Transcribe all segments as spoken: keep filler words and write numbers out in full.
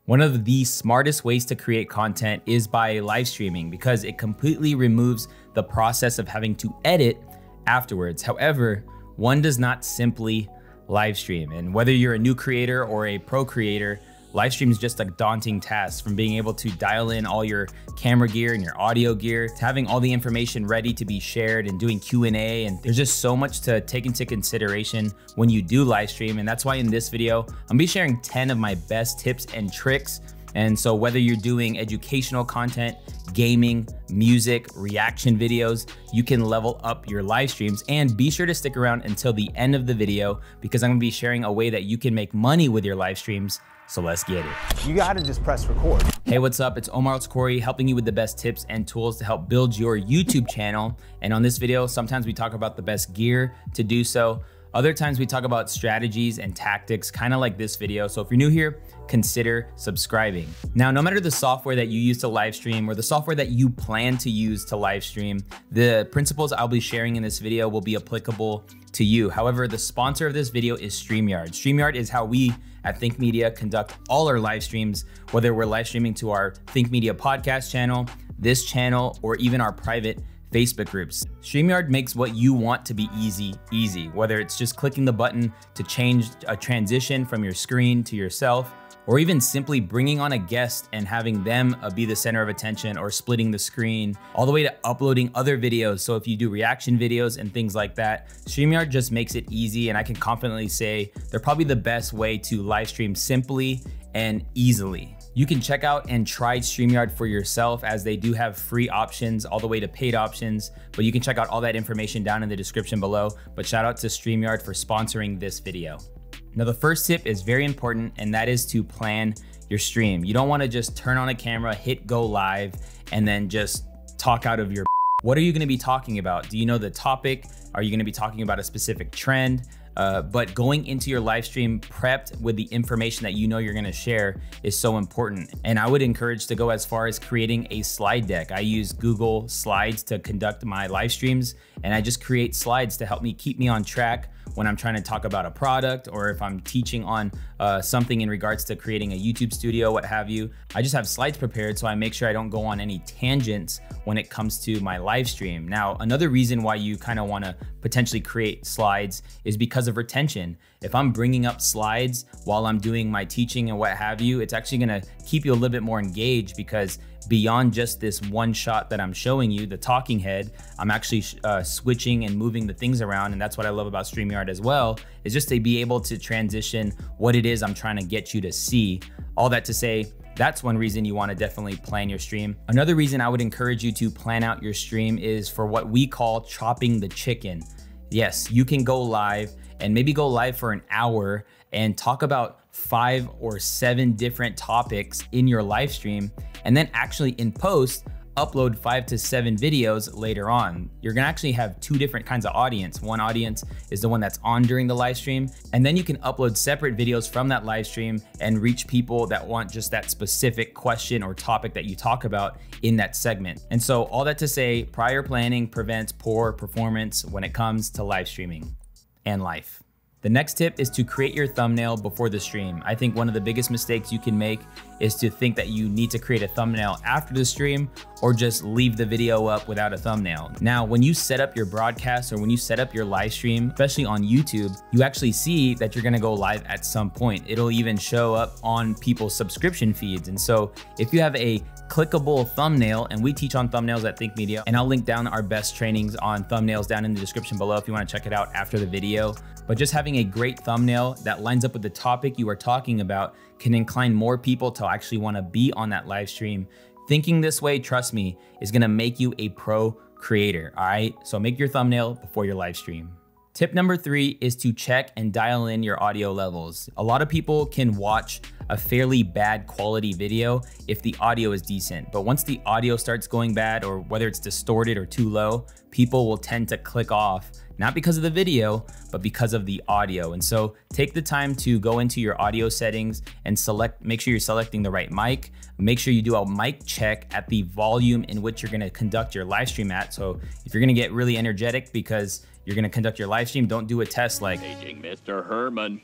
One of the smartest ways to create content is by live streaming because it completely removes the process of having to edit afterwards. However, one does not simply live stream. And whether you're a new creator or a pro creator, live stream is just a daunting task, from being able to dial in all your camera gear and your audio gear to having all the information ready to be shared and doing Q and A. And there's just so much to take into consideration when you do live stream. And that's why in this video, I'm gonna be sharing ten of my best tips and tricks. And so whether you're doing educational content, gaming, music, reaction videos, you can level up your live streams. And be sure to stick around until the end of the video because I'm gonna be sharing a way that you can make money with your live streams. So let's get it. You gotta just press record. Hey, what's up? It's Omar Eltzkhoury helping you with the best tips and tools to help build your YouTube channel. And on this video, sometimes we talk about the best gear to do so. Other times we talk about strategies and tactics, kind of like this video. So if you're new here, consider subscribing. Now, no matter the software that you use to live stream or the software that you plan to use to live stream, the principles I'll be sharing in this video will be applicable to you. However, the sponsor of this video is StreamYard. StreamYard is how we at Think Media conduct all our live streams, whether we're live streaming to our Think Media podcast channel, this channel, or even our private Facebook groups. StreamYard makes what you want to be easy, easy, whether it's just clicking the button to change a transition from your screen to yourself, or even simply bringing on a guest and having them uh, be the center of attention, or splitting the screen, all the way to uploading other videos. So if you do reaction videos and things like that, StreamYard just makes it easy. And I can confidently say they're probably the best way to live stream simply and easily. You can check out and try StreamYard for yourself, as they do have free options all the way to paid options, but you can check out all that information down in the description below. But shout out to StreamYard for sponsoring this video. Now, the first tip is very important, and that is to plan your stream. You don't want to just turn on a camera, hit go live, and then just talk out of your. What are you going to be talking about? Do you know the topic? Are you going to be talking about a specific trend? Uh, but going into your live stream prepped with the information that you know you're gonna share is so important. And I would encourage to go as far as creating a slide deck. I use Google Slides to conduct my live streams, and I just create slides to help me keep me on track when I'm trying to talk about a product, or if I'm teaching on uh, something in regards to creating a YouTube studio, what have you. I just have slides prepared so I make sure I don't go on any tangents when it comes to my live stream. Now, another reason why you kind of want to potentially create slides is because of retention. If I'm bringing up slides while I'm doing my teaching and what have you, it's actually going to keep you a little bit more engaged, because beyond just this one shot that I'm showing you, the talking head, I'm actually uh, switching and moving the things around. And that's what I love about StreamYard as well, is just to be able to transition what it is I'm trying to get you to see. All that to say, that's one reason you want to definitely plan your stream. Another reason I would encourage you to plan out your stream is for what we call chopping the chicken. Yes, you can go live and maybe go live for an hour and talk about five or seven different topics in your live stream, and then actually in post, upload five to seven videos later on. You're gonna actually have two different kinds of audience. One audience is the one that's on during the live stream, and then you can upload separate videos from that live stream and reach people that want just that specific question or topic that you talk about in that segment. And so all that to say, prior planning prevents poor performance when it comes to live streaming and life. The next tip is to create your thumbnail before the stream. I think one of the biggest mistakes you can make is to think that you need to create a thumbnail after the stream, or just leave the video up without a thumbnail. Now, when you set up your broadcast or when you set up your live stream, especially on YouTube, you actually see that you're gonna go live at some point. It'll even show up on people's subscription feeds. And so if you have a clickable thumbnail, and we teach on thumbnails at Think Media, and I'll link down our best trainings on thumbnails down in the description below if you wanna check it out after the video. But just having a great thumbnail that lines up with the topic you are talking about can incline more people to actually wanna be on that live stream. Thinking this way, trust me, is gonna make you a pro creator, all right? So make your thumbnail before your live stream. Tip number three is to check and dial in your audio levels. A lot of people can watch a fairly bad quality video if the audio is decent, but once the audio starts going bad, or whether it's distorted or too low, people will tend to click off, not because of the video, but because of the audio. And so take the time to go into your audio settings and select, make sure you're selecting the right mic. Make sure you do a mic check at the volume in which you're gonna conduct your live stream at. So if you're gonna get really energetic because you're gonna conduct your live stream, don't do a test like, "Paging Mister Herman."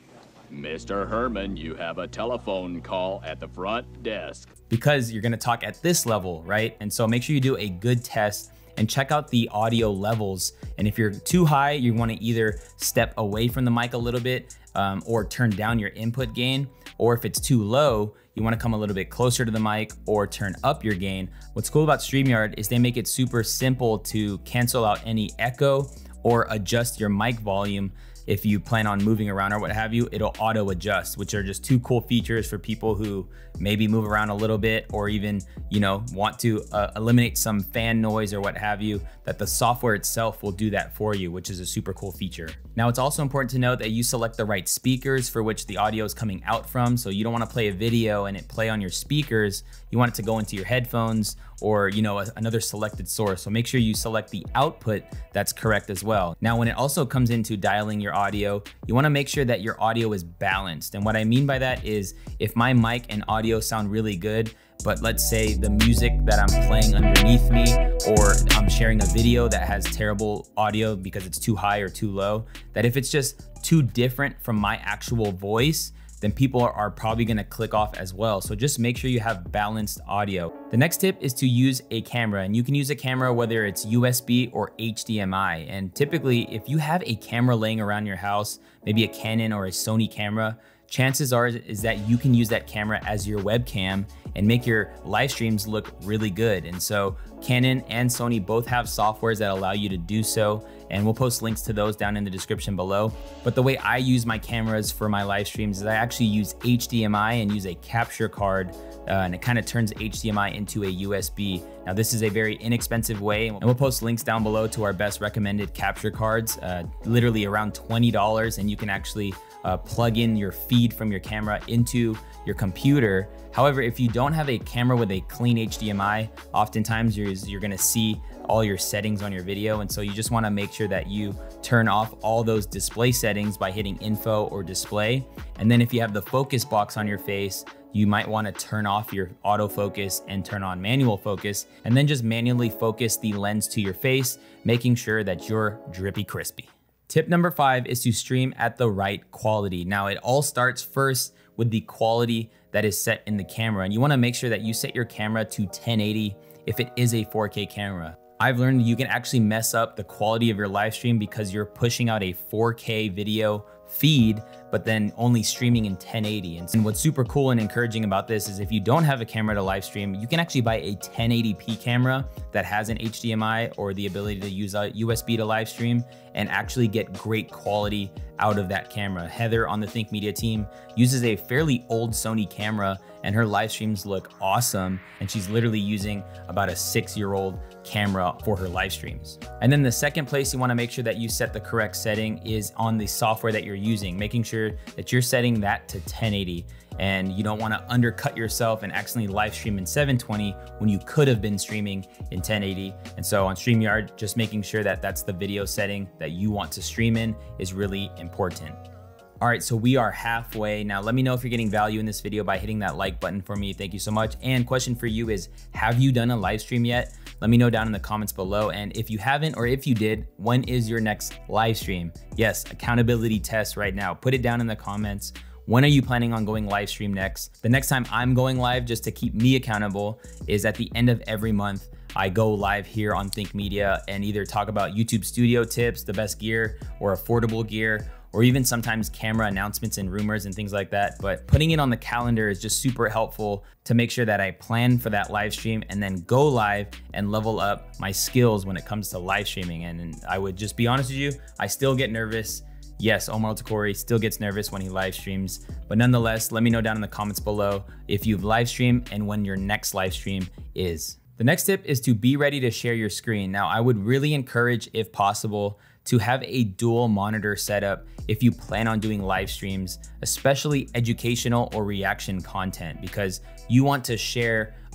Mister Herman, you have a telephone call at the front desk. Because you're gonna talk at this level, right? And so make sure you do a good test and check out the audio levels. And if you're too high, you wanna either step away from the mic a little bit um, or turn down your input gain. Or if it's too low, you wanna come a little bit closer to the mic or turn up your gain. What's cool about StreamYard is they make it super simple to cancel out any echo or adjust your mic volume. If you plan on moving around or what have you, it'll auto adjust, which are just two cool features for people who maybe move around a little bit or even, you know, want to uh, eliminate some fan noise or what have you, that the software itself will do that for you, which is a super cool feature. Now, it's also important to note that you select the right speakers for which the audio is coming out from. So you don't want to play a video and it play on your speakers. You want it to go into your headphones or, you know, a, another selected source. So make sure you select the output that's correct as well. Now, when it also comes into dialing your audio, you want to make sure that your audio is balanced. And what I mean by that is if my mic and audio sound really good, but let's say the music that I'm playing underneath me, or I'm sharing a video that has terrible audio because it's too high or too low, that if it's just too different from my actual voice, then people are, are probably gonna click off as well. So just make sure you have balanced audio. The next tip is to use a camera, and you can use a camera whether it's U S B or H D M I. And typically, if you have a camera laying around your house, maybe a Canon or a Sony camera, chances are is that you can use that camera as your webcam and make your live streams look really good. And so Canon and Sony both have softwares that allow you to do so, and we'll post links to those down in the description below. But the way I use my cameras for my live streams is I actually use H D M I and use a capture card, uh, and it kind of turns H D M I into a U S B. Now, this is a very inexpensive way, and we'll post links down below to our best recommended capture cards, uh, literally around twenty dollars, and you can actually uh, plug in your feed from your camera into your computer. However, if you don't have a camera with a clean H D M I, oftentimes you're, you're gonna see all your settings on your video. And so you just wanna make sure that you turn off all those display settings by hitting info or display. And then if you have the focus box on your face, you might wanna turn off your autofocus and turn on manual focus, and then just manually focus the lens to your face, making sure that you're drippy crispy. Tip number five is to stream at the right quality. Now, it all starts first with the quality that is set in the camera. And you wanna make sure that you set your camera to ten eighty if it is a four K camera. I've learned you can actually mess up the quality of your live stream because you're pushing out a four K video feed, but then only streaming in ten eighty. And what's super cool and encouraging about this is if you don't have a camera to live stream, you can actually buy a ten eighty p camera that has an H D M I or the ability to use a U S B to live stream and actually get great quality out of that camera. Heather on the Think Media team uses a fairly old Sony camera and her live streams look awesome. And she's literally using about a six year old camera for her live streams. And then the second place you wanna make sure that you set the correct setting is on the software that you're using, making sure that you're setting that to ten eighty. And you don't wanna undercut yourself and accidentally live stream in seven twenty when you could have been streaming in ten eighty. And so on StreamYard, just making sure that that's the video setting that you want to stream in is really important. All right, so we are halfway. Now, let me know if you're getting value in this video by hitting that like button for me. Thank you so much. And question for you is, have you done a live stream yet? Let me know down in the comments below. And if you haven't, or if you did, when is your next live stream? Yes, accountability test right now. Put it down in the comments. When are you planning on going live stream next? The next time I'm going live, just to keep me accountable, is at the end of every month. I go live here on Think Media and either talk about YouTube studio tips, the best gear, or affordable gear, or even sometimes camera announcements and rumors and things like that. But putting it on the calendar is just super helpful to make sure that I plan for that live stream and then go live and level up my skills when it comes to live streaming. And, and I would just be honest with you, I still get nervous. Yes, Omar El-Takouri still gets nervous when he live streams, but nonetheless, let me know down in the comments below if you've live streamed and when your next live stream is. The next tip is to be ready to share your screen. Now, I would really encourage, if possible, to have a dual monitor setup if you plan on doing live streams, especially educational or reaction content, because you want to share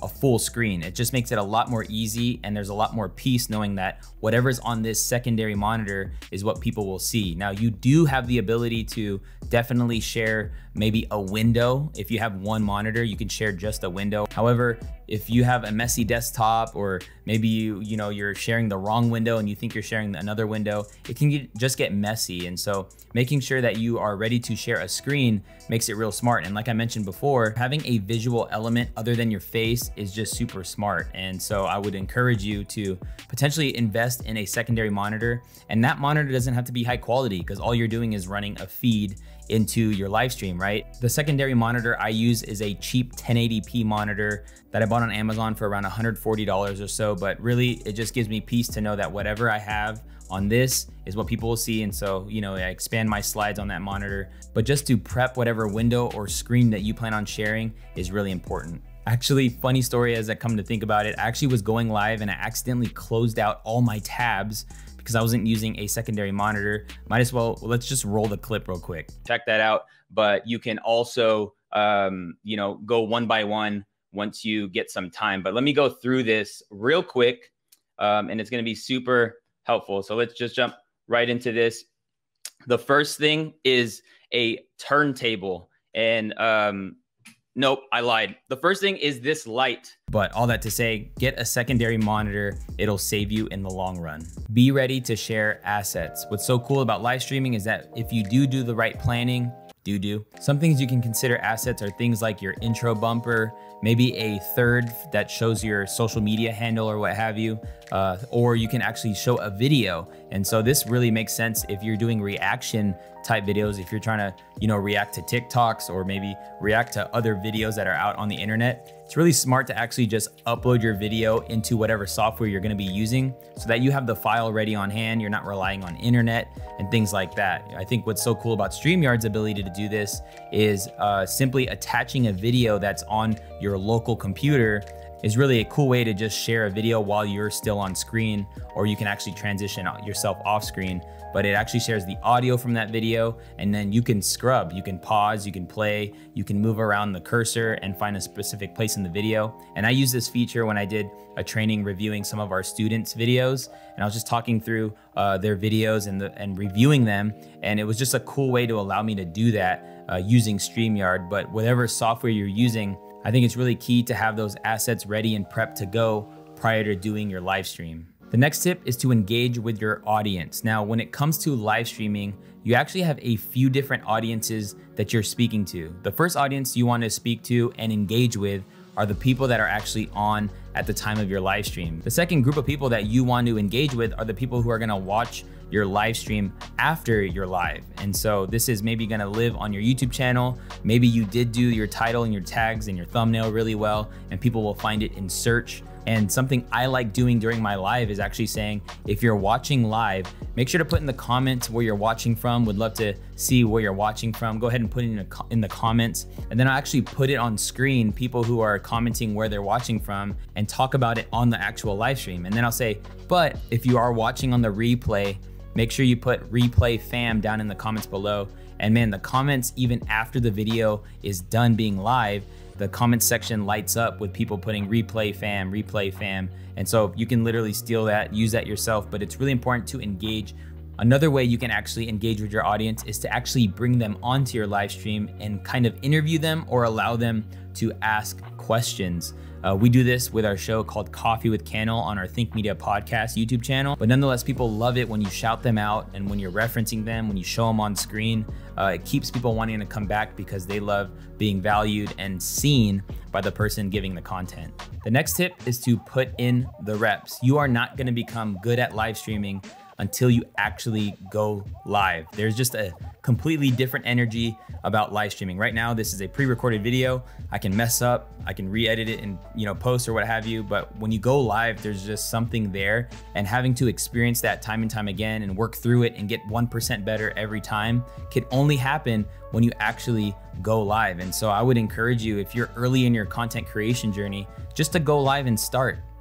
a full screen. It just makes it a lot more easy, and there's a lot more peace knowing that whatever's on this secondary monitor is what people will see. Now, you do have the ability to definitely share maybe a window. If you have one monitor, you can share just a window. However, if you have a messy desktop, or maybe you, you know, you're sharing the wrong window and you think you're sharing another window, it can get, just get messy. And so making sure that you are ready to share a screen makes it real smart. And like I mentioned before, having a visual element other than your face is just super smart. And so I would encourage you to potentially invest in a secondary monitor. And that monitor doesn't have to be high quality, because all you're doing is running a feed into your live stream, right? The secondary monitor I use is a cheap ten eighty p monitor that I bought on Amazon for around one hundred forty dollars or so, but really it just gives me peace to know that whatever I have on this is what people will see. And so, you know, I expand my slides on that monitor, but just to prep whatever window or screen that you plan on sharing is really important. Actually, funny story as I come to think about it, I actually was going live and I accidentally closed out all my tabs because I wasn't using a secondary monitor. Might as well, let's just roll the clip real quick. Check that out. But you can also, um, you know, go one by one once you get some time. But let me go through this real quick, um, and it's gonna be super helpful. So let's just jump right into this. The first thing is a turntable. And um, nope, I lied. The first thing is this light. But all that to say, get a secondary monitor. It'll save you in the long run. Be ready to share assets. What's so cool about live streaming is that if you do do the right planning, do do. Some things you can consider assets are things like your intro bumper, maybe a third that shows your social media handle or what have you, uh, or you can actually show a video. And so this really makes sense if you're doing reaction type videos, if you're trying to, you know, react to TikToks or maybe react to other videos that are out on the internet. It's really smart to actually just upload your video into whatever software you're gonna be using so that you have the file ready on hand. You're not relying on internet and things like that. I think what's so cool about StreamYard's ability to do this is uh, simply attaching a video that's on your local computer is really a cool way to just share a video while you're still on screen, or you can actually transition yourself off screen, but it actually shares the audio from that video, and then you can scrub, you can pause, you can play, you can move around the cursor and find a specific place in the video. And I used this feature when I did a training reviewing some of our students' videos, and I was just talking through uh, their videos and, the, and reviewing them, and it was just a cool way to allow me to do that uh, using StreamYard. But whatever software you're using, I think it's really key to have those assets ready and prepped to go prior to doing your live stream. The next tip is to engage with your audience. Now, when it comes to live streaming, you actually have a few different audiences that you're speaking to. The first audience you want to speak to and engage with are the people that are actually on at the time of your live stream. The second group of people that you want to engage with are the people who are gonna watch your live stream after you're live. And so this is maybe gonna live on your YouTube channel. Maybe you did do your title and your tags and your thumbnail really well, and people will find it in search. And something I like doing during my live is actually saying, if you're watching live, make sure to put in the comments where you're watching from. Would love to see where you're watching from. Go ahead and put it in, a, in the comments. And then I'll actually put it on screen, people who are commenting where they're watching from, and talk about it on the actual live stream. And then I'll say, but if you are watching on the replay, make sure you put replay fam down in the comments below. And man, the comments, even after the video is done being live, the comment section lights up with people putting replay fam, replay fam. And so you can literally steal that, use that yourself, but it's really important to engage. Another way you can actually engage with your audience is to actually bring them onto your live stream and kind of interview them or allow them to ask questions. Uh, we do this with our show called Coffee with Cannell on our Think Media podcast YouTube channel, but nonetheless, people love it when you shout them out and when you're referencing them, when you show them on screen. Uh, it keeps people wanting to come back because they love being valued and seen by the person giving the content. The next tip is to put in the reps. You are not gonna become good at live streaming until you actually go live. There's just a completely different energy about live streaming. Right now, this is a pre-recorded video. I can mess up, I can re-edit it and, you know, post or what have you, but when you go live, there's just something there, and having to experience that time and time again and work through it and get one percent better every time can only happen when you actually go live. And so I would encourage you, if you're early in your content creation journey, just to go live and start.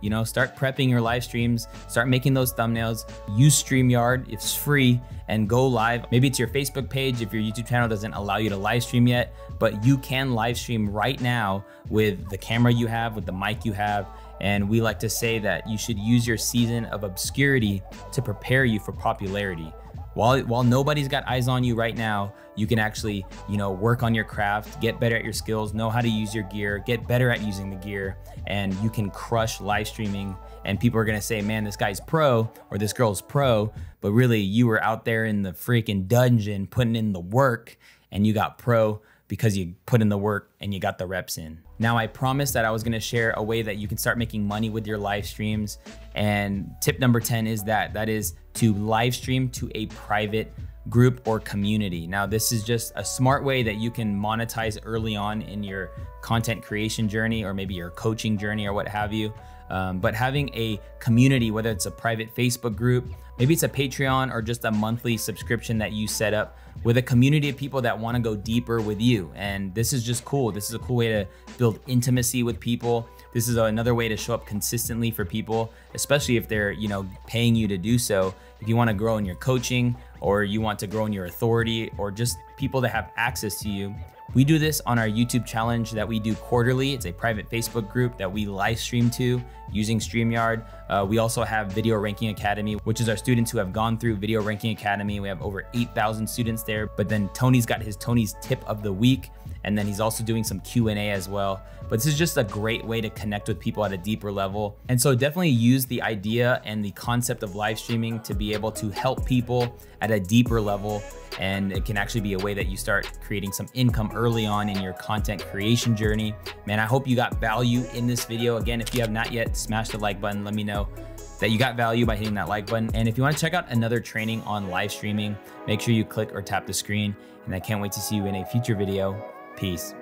You know, start prepping your live streams, start making those thumbnails, use StreamYard, it's free, and go live. Maybe it's your Facebook page if your YouTube channel doesn't allow you to live stream yet, but you can live stream right now with the camera you have, with the mic you have. And we like to say that you should use your season of obscurity to prepare you for popularity. While, while nobody's got eyes on you right now, you can actually, you know, work on your craft, get better at your skills, know how to use your gear, get better at using the gear, and you can crush live streaming. And people are gonna say, man, this guy's pro or this girl's pro, but really you were out there in the freaking dungeon putting in the work and you got pro because you put in the work and you got the reps in. Now, I promised that I was gonna share a way that you can start making money with your live streams. And tip number ten is that, that is to live stream to a private group or community. Now, this is just a smart way that you can monetize early on in your content creation journey, or maybe your coaching journey or what have you. Um, but having a community, whether it's a private Facebook group, maybe it's a Patreon or just a monthly subscription that you set up with a community of people that want to go deeper with you. And this is just cool. This is a cool way to build intimacy with people. This is another way to show up consistently for people, especially if they're, you know, paying you to do so. If you want to grow in your coaching, or you want to grow in your authority, or just people that have access to you. We do this on our YouTube challenge that we do quarterly. It's a private Facebook group that we live stream to using StreamYard. Uh, we also have Video Ranking Academy, which is our students who have gone through Video Ranking Academy. We have over eight thousand students there, but then Tony's got his Tony's Tip of the Week, and then he's also doing some Q and A as well. But this is just a great way to connect with people at a deeper level. And so definitely use the idea and the concept of live streaming to be able to help people at a deeper level. And it can actually be a way that you start creating some income early on in your content creation journey. Man, I hope you got value in this video. Again, if you have not yet, smash the like button. Let me know that you got value by hitting that like button. And if you want to check out another training on live streaming, make sure you click or tap the screen. And I can't wait to see you in a future video. Peace.